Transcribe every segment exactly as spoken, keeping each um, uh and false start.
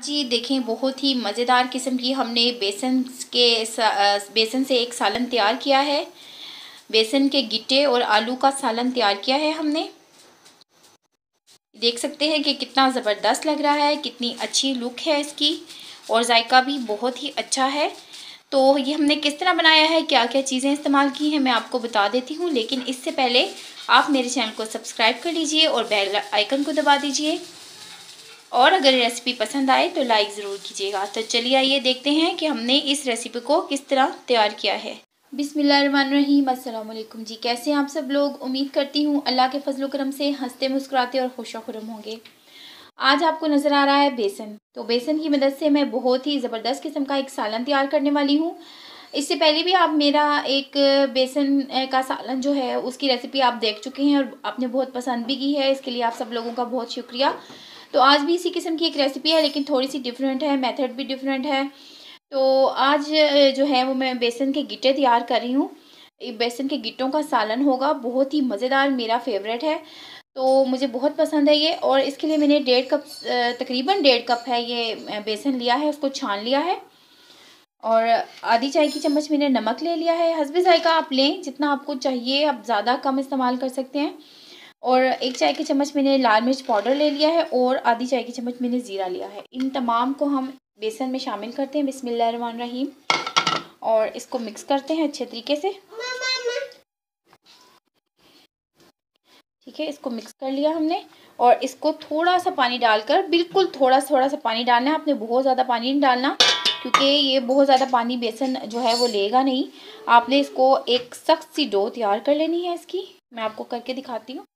जी देखें, बहुत ही मज़ेदार किस्म की हमने बेसन के बेसन से एक सालन तैयार किया है। बेसन के गिट्टे और आलू का सालन तैयार किया है हमने। देख सकते हैं कि कितना ज़बरदस्त लग रहा है, कितनी अच्छी लुक है इसकी और जायका भी बहुत ही अच्छा है। तो ये हमने किस तरह बनाया है, क्या क्या चीज़ें इस्तेमाल की हैं, मैं आपको बता देती हूँ। लेकिन इससे पहले आप मेरे चैनल को सब्सक्राइब कर लीजिए और बेल आइकन को दबा दीजिए। और अगर रेसिपी पसंद आए तो लाइक ज़रूर कीजिएगा। तो चलिए आइए देखते हैं कि हमने इस रेसिपी को किस तरह तैयार किया है। बिस्मिल्लाहिर्रहमानिर्रहीम। अस्सलाम वालेकुम जी, कैसे हैं आप सब लोग। उम्मीद करती हूँ अल्लाह के फजल करम से हंसते मुस्कुराते और खुश खुरम होंगे। आज आपको नज़र आ रहा है बेसन। तो बेसन की मदद से मैं बहुत ही ज़बरदस्त किस्म का एक सालन तैयार करने वाली हूँ। इससे पहले भी आप मेरा एक बेसन का सालन जो है उसकी रेसिपी आप देख चुके हैं और आपने बहुत पसंद भी की है। इसके लिए आप सब लोगों का बहुत शुक्रिया। तो आज भी इसी किस्म की एक रेसिपी है, लेकिन थोड़ी सी डिफरेंट है, मेथड भी डिफरेंट है। तो आज जो है वो मैं बेसन के गिट्टे तैयार कर रही हूँ। बेसन के गिट्टों का सालन होगा, बहुत ही मज़ेदार, मेरा फेवरेट है। तो मुझे बहुत पसंद है ये। और इसके लिए मैंने डेढ़ कप तकरीबन डेढ़ कप है ये बेसन लिया है, उसको छान लिया है। और आधी चाय की चम्मच मैंने नमक ले लिया है। हस्बे जायका आप लें जितना आपको चाहिए, आप ज़्यादा कम इस्तेमाल कर सकते हैं। और एक चाय की चम्मच मैंने लाल मिर्च पाउडर ले लिया है और आधी चाय की चम्मच मैंने ज़ीरा लिया है। इन तमाम को हम बेसन में शामिल करते हैं बिस्मिल्लाहिर्रहमानिर्रहीम और इसको मिक्स करते हैं अच्छे तरीके से। ठीक है, इसको मिक्स कर लिया हमने और इसको थोड़ा सा पानी डालकर, बिल्कुल थोड़ा थोड़ा सा पानी डालना है, आपने बहुत ज़्यादा पानी नहीं डालना क्योंकि ये बहुत ज़्यादा पानी बेसन जो है वो लेगा नहीं। आपने इसको एक सख्त सी डो तैयार कर लेनी है इसकी। मैं आपको करके दिखाती हूँ।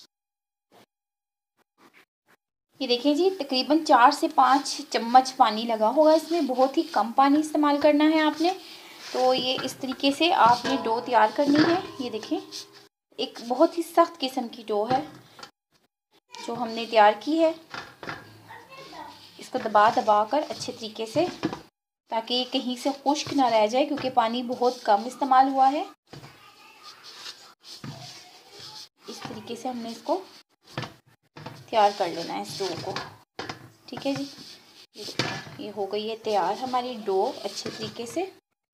ये देखिए जी, तकरीबन चार से पाँच चम्मच पानी लगा होगा इसमें, बहुत ही कम पानी इस्तेमाल करना है आपने। तो ये इस तरीके से आपने डो तैयार करनी है। ये देखें, एक बहुत ही सख्त किस्म की डो है जो हमने तैयार की है। इसको दबा दबा कर अच्छे तरीके से, ताकि ये कहीं से खुश्क ना रह जाए क्योंकि पानी बहुत कम इस्तेमाल हुआ है। इस तरीके से हमने इसको तैयार कर लेना है इस डो को। ठीक है जी, ये, ये हो गई है तैयार हमारी डो अच्छे तरीके से।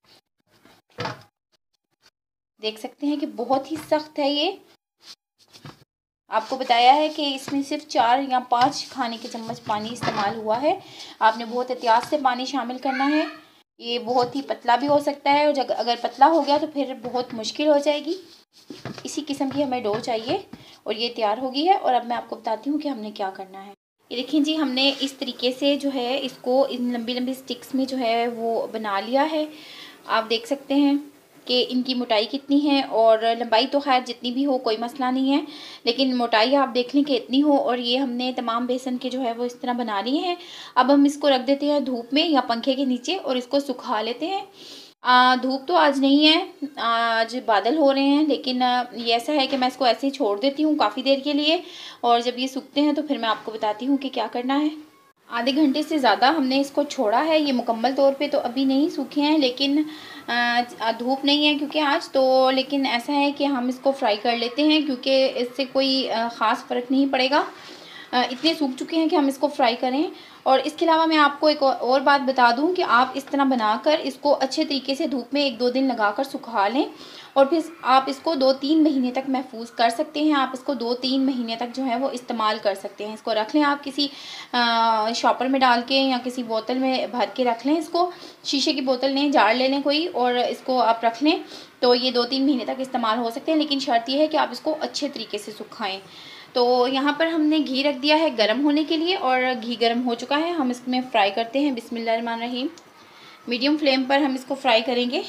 देख सकते हैं कि बहुत ही सख्त है ये। आपको बताया है कि इसमें सिर्फ चार या पाँच खाने के चम्मच पानी इस्तेमाल हुआ है। आपने बहुत एहतियात से पानी शामिल करना है। ये बहुत ही पतला भी हो सकता है और अगर पतला हो गया तो फिर बहुत मुश्किल हो जाएगी। इसी किस्म की हमें डो चाहिए और ये तैयार हो गई है। और अब मैं आपको बताती हूँ कि हमने क्या करना है। ये देखिए जी, हमने इस तरीके से जो है इसको इन लंबी लंबी स्टिक्स में जो है वो बना लिया है। आप देख सकते हैं कि इनकी मोटाई कितनी है और लंबाई तो खैर जितनी भी हो कोई मसला नहीं है, लेकिन मोटाई आप देख लें कि इतनी हो। और ये हमने तमाम बेसन के जो है वो इस तरह बना लिए हैं। अब हम इसको रख देते हैं धूप में या पंखे के नीचे और इसको सुखा लेते हैं। आ, धूप तो आज नहीं है, आज बादल हो रहे हैं, लेकिन ये ऐसा है कि मैं इसको ऐसे ही छोड़ देती हूँ काफ़ी देर के लिए। और जब ये सूखते हैं तो फिर मैं आपको बताती हूँ कि क्या करना है। आधे घंटे से ज़्यादा हमने इसको छोड़ा है। ये मुकम्मल तौर पे तो अभी नहीं सूखे हैं, लेकिन धूप नहीं है क्योंकि आज तो, लेकिन ऐसा है कि हम इसको फ्राई कर लेते हैं क्योंकि इससे कोई ख़ास फ़र्क नहीं पड़ेगा। इतने सूख चुके हैं कि हम इसको फ्राई करें। और इसके अलावा मैं आपको एक और बात बता दूं कि आप इस तरह बनाकर इसको अच्छे तरीके से धूप में एक दो दिन लगाकर सुखा लें और फिर आप इसको दो तीन महीने तक महफूज कर सकते हैं। आप इसको दो तीन महीने तक जो है वो इस्तेमाल कर सकते हैं। इसको रख लें आप किसी शॉपर में डाल के या किसी बोतल में भर के रख लें। इसको शीशे की बोतल लें, जार ले लें कोई, और इसको आप रख लें तो ये दो तीन महीने तक इस्तेमाल हो सकते हैं। लेकिन शर्त यह है कि आप इसको अच्छे तरीके से सुखाएँ। तो यहाँ पर हमने घी रख दिया है गरम होने के लिए और घी गरम हो चुका है। हम इसमें फ्राई करते हैं बिस्मिल्लाहिर्रहमानिर्रहीम। मीडियम फ्लेम पर हम इसको फ्राई करेंगे।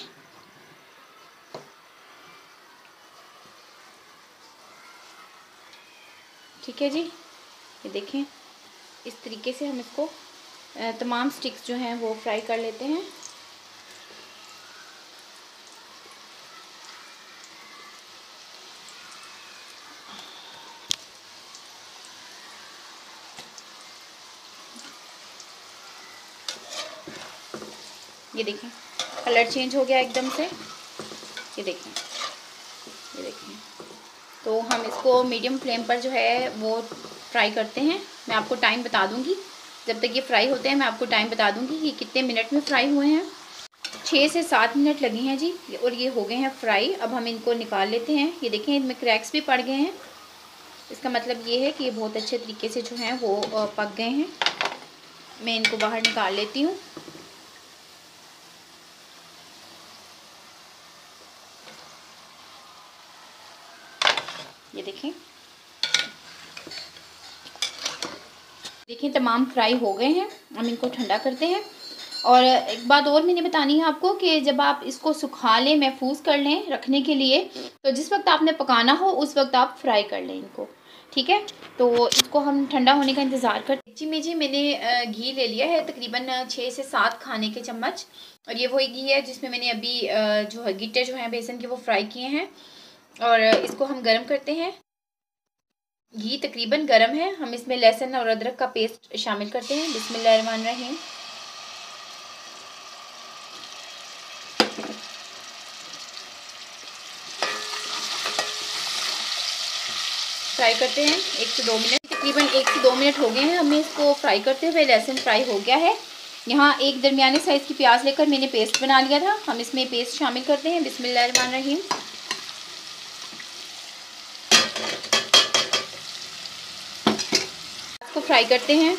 ठीक है जी, ये देखें, इस तरीके से हम इसको तमाम स्टिक्स जो हैं वो फ्राई कर लेते हैं। ये देखें, कलर चेंज हो गया एकदम से। ये देखें, ये देखें। तो हम इसको मीडियम फ्लेम पर जो है वो फ्राई करते हैं। मैं आपको टाइम बता दूंगी। जब तक ये फ्राई होते हैं मैं आपको टाइम बता दूंगी कि कितने मिनट में फ्राई हुए हैं। छः से सात मिनट लगे हैं जी, और ये हो गए हैं फ्राई। अब हम इनको निकाल लेते हैं। ये देखें इनमें क्रैक्स भी पड़ गए हैं, इसका मतलब ये है कि ये बहुत अच्छे तरीके से जो हैं वो पक गए हैं। मैं इनको बाहर निकाल लेती हूँ। ये देखें देखें तमाम फ्राई हो गए हैं। हम इनको ठंडा करते हैं। और एक बात और मैंने बतानी है आपको कि जब आप इसको सुखा लें, महफूज कर लें रखने के लिए, तो जिस वक्त आपने पकाना हो उस वक्त आप फ्राई कर लें इनको, ठीक है। तो इसको हम ठंडा होने का इंतज़ार करते जी। में जी मैंने घी ले लिया है तकरीबन छः से सात खाने के चम्मच, और ये वही घी है जिसमें मैंने अभी जो है गिट्टे जो हैं बेसन के वो फ्राई किए हैं, और इसको हम गर्म करते हैं। घी तकरीबन गर्म है। हम इसमें लहसुन और अदरक का पेस्ट शामिल करते हैं। बिस्मिल्लाहिर्रहमानिर्रहीम। फ्राई करते हैं एक से दो मिनट। तकरीबन एक से दो मिनट हो गए हैं हमें इसको फ्राई करते हुए। लहसुन फ्राई हो गया है। यहाँ एक दरमियाने साइज़ की प्याज लेकर मैंने पेस्ट बना लिया था। हम इसमें पेस्ट शामिल करते हैं। बिस्मिल्लाहिर्रहमानिर्रहीम। इसको फ्राई करते हैं।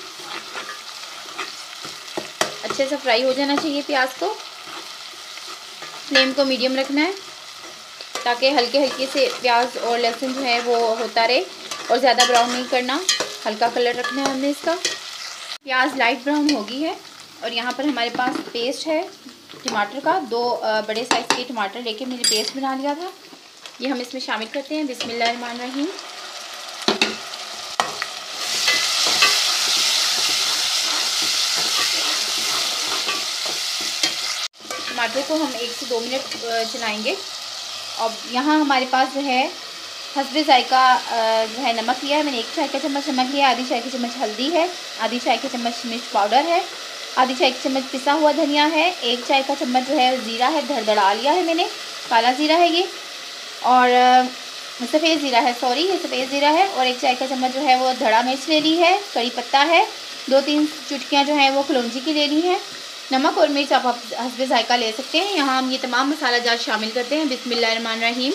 अच्छे से फ्राई हो जाना चाहिए प्याज को। फ्लेम को मीडियम रखना है ताकि हल्के हल्के से प्याज और लहसुन जो है वो होता रहे, और ज़्यादा ब्राउन नहीं करना, हल्का कलर रखना है हमने इसका। प्याज लाइट ब्राउन हो गई है, और यहाँ पर हमारे पास पेस्ट है टमाटर का। दो बड़े साइज़ के टमाटर लेके मैंने पेस्ट बना लिया था। ये हम इसमें शामिल करते हैं। बिस्मिल्लाहिर्रहमानिर्रहीम। टमाटर को हम एक से दो मिनट चलाएंगे। अब यहाँ हमारे पास जो है हस्बे जायका जो है नमक लिया है मैंने। एक चाय का चम्मच नमक लिया, आधी चाय की चम्मच हल्दी है, आधी चाय की चम्मच मिर्च पाउडर है, आधी चाय की चम्मच पिसा हुआ धनिया है, एक चाय का चम्मच जो है ज़ीरा है, धड़धड़ा लिया है मैंने, काला ज़ीरा है ये, और सफ़ेद ज़ीरा है, सॉरी ये सफ़ेद ज़ीरा है, और एक चाय का चम्मच जो है वो धड़ा मिर्च ले ली है, कड़ी पत्ता है, दो तीन चुटकियाँ जो हैं वो कलौंजी की ले ली हैं। नमक और मिर्च आप हस्बे जायका ले सकते हैं। यहाँ हम ये तमाम मसाला जात शामिल करते हैं। बिस्मिल्लाहिर्रहमानिर्रहीम।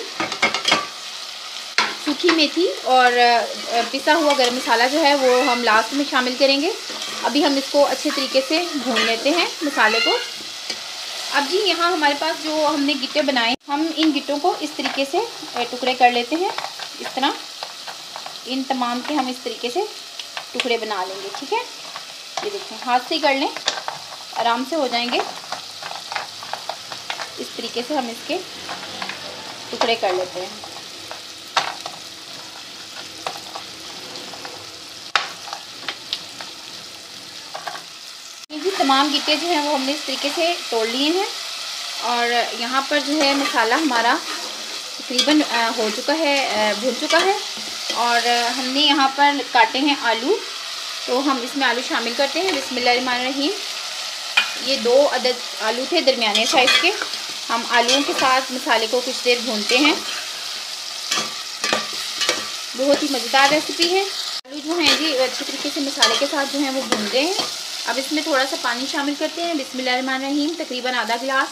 सूखी मेथी और पिसा हुआ गरम मसाला जो है वो हम लास्ट में शामिल करेंगे। अभी हम इसको अच्छे तरीके से भून लेते हैं मसाले को। अब जी यहाँ हमारे पास जो हमने गिट्टे बनाए, हम इन गिट्टों को इस तरीके से टुकड़े कर लेते हैं। इस तरह इन तमाम के हम इस तरीके से टुकड़े बना लेंगे, ठीक है। ये देखें, हाथ से ही कर लें, आराम से हो जाएंगे। इस तरीके से हम इसके टुकड़े कर लेते हैं। ये तमाम गिट्टे जो हैं वो हमने इस तरीके से तोड़ लिए हैं, और यहाँ पर जो है मसाला हमारा तकरीबन हो चुका है, भून चुका है। और हमने यहाँ पर काटे हैं आलू, तो हम इसमें आलू शामिल करते हैं। बिस्मिल्लाहिर्रहमानिर्रहीम। ये दो अदद आलू थे दरमियाने साइज़ के। हम आलूओं के साथ मसाले को कुछ देर भूनते हैं। बहुत ही मज़ेदार रेसिपी है। आलू जो हैं जी अच्छे तरीके से मसाले के साथ जो हैं वो भून गए हैं। अब इसमें थोड़ा सा पानी शामिल करते हैं। बिस्मिल्लाहिर्रहमानिर्रहीम। तकरीबन आधा गिलास,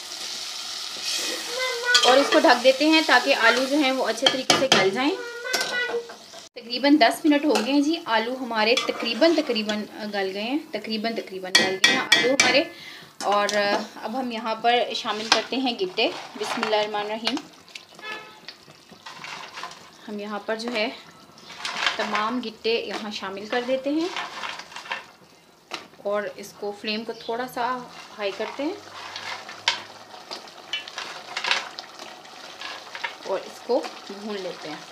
और इसको ढक देते हैं ताकि आलू जो हैं वो अच्छे तरीके से गल जाएं। तकरीबन दस मिनट हो गए हैं जी। आलू हमारे तकरीबन तकरीबन गल गए हैं, तकरीबन तकरीबन गल गए हैं आलू हमारे। और अब हम यहाँ पर शामिल करते हैं गिट्टे। बिस्मिल्लाहिर्रहमानिर्रहीम। हम यहाँ पर जो है तमाम गिट्टे यहाँ शामिल कर देते हैं, और इसको फ्लेम को थोड़ा सा हाई करते हैं, और इसको भून लेते हैं।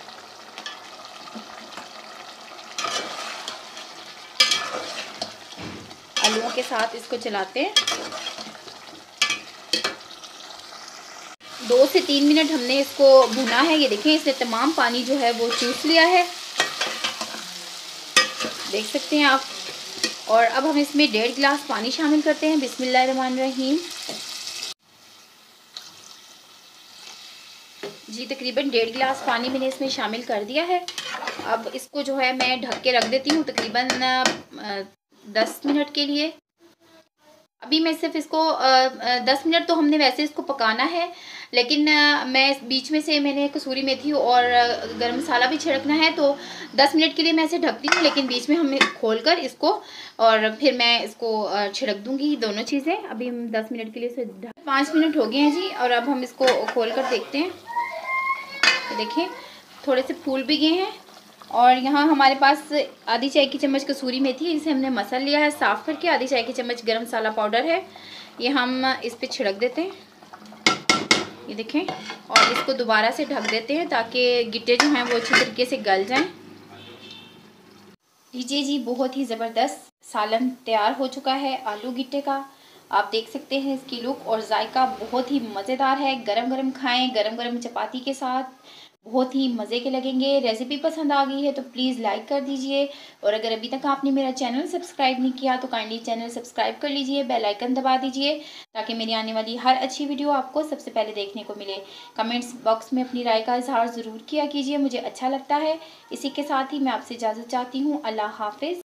आलूओं के साथ इसको चलाते हैं। दो से तीन मिनट हमने इसको भुना है। ये देखें, इसने तमाम पानी जो है वो चूस लिया है, देख सकते हैं आप। और अब हम इसमें डेढ़ गिलास पानी शामिल करते हैं। बिस्मिल्लाहिर्रहमानिर्रहीम। जी तकरीबन डेढ़ गिलास पानी मैंने इसमें शामिल कर दिया है। अब इसको जो है मैं ढक के रख देती हूँ तकरीबन दस मिनट के लिए। अभी मैं सिर्फ इसको दस मिनट तो हमने वैसे इसको पकाना है, लेकिन आ, मैं बीच में से मैंने कसूरी मेथी और गरम मसाला भी छिड़कना है, तो दस मिनट के लिए मैं इसे ढकती हूँ, लेकिन बीच में हम खोल कर इसको और फिर मैं इसको छिड़क दूँगी दोनों चीज़ें। अभी हम दस मिनट के लिए इसे ढक, पाँच मिनट हो गए हैं जी, और अब हम इसको खोल कर देखते हैं। तो देखिए थोड़े से फूल भी गए हैं, और यहाँ हमारे पास आधी चाय की चम्मच कसूरी मेथी है, इसे हमने मसल लिया है साफ़ करके। आधी चाय की चम्मच गरम मसाला पाउडर है, ये हम इस पे छिड़क देते हैं, ये देखें, और इसको दोबारा से ढक देते हैं ताकि गिट्टे जो हैं वो अच्छी तरीके से गल जाएं। लीजिए जी, बहुत ही ज़बरदस्त सालन तैयार हो चुका है आलू गिट्टे का। आप देख सकते हैं इसकी लुक और जायका बहुत ही मज़ेदार है। गरम गरम खाएं, गरम गरम चपाती के साथ, बहुत ही मज़े के लगेंगे। रेसिपी पसंद आ गई है तो प्लीज़ लाइक कर दीजिए, और अगर अभी तक आपने मेरा चैनल सब्सक्राइब नहीं किया तो काइंडली चैनल सब्सक्राइब कर लीजिए, बेल आइकन दबा दीजिए ताकि मेरी आने वाली हर अच्छी वीडियो आपको सबसे पहले देखने को मिले। कमेंट्स बॉक्स में अपनी राय का इजहार ज़रूर किया कीजिए, मुझे अच्छा लगता है। इसी के साथ ही मैं आपसे इजाज़त चाहती हूँ। अल्लाह हाफिज़।